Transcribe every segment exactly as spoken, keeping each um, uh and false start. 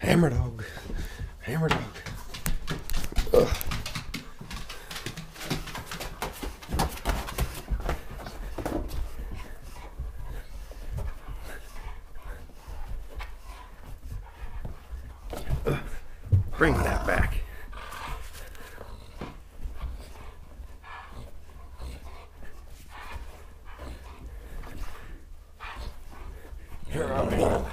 Hammer dog. Hammer dog. Ugh. Ugh. Bring that back. Here I go.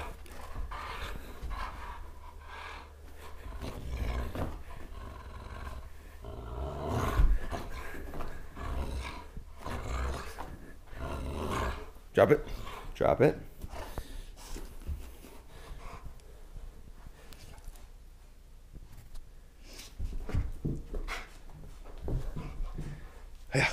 Drop it. Drop it. Yeah.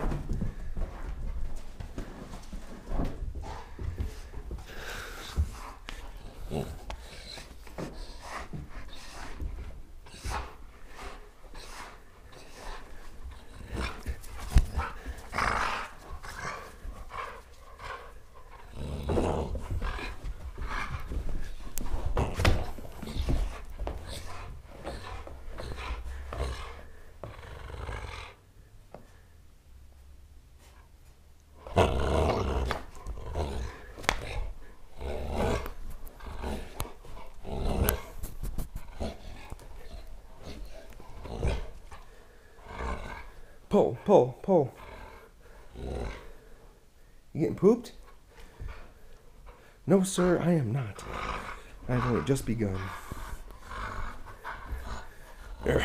Pull, pull, pull. You getting pooped? No, sir, I am not. I've only just begun. There.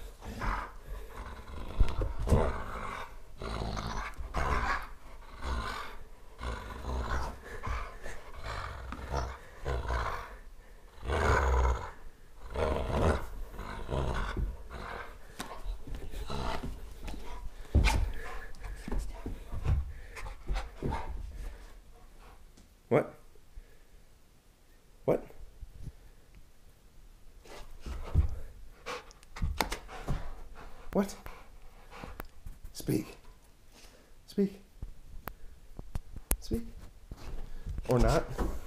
What? What? What? Speak. Speak. Speak. Or not.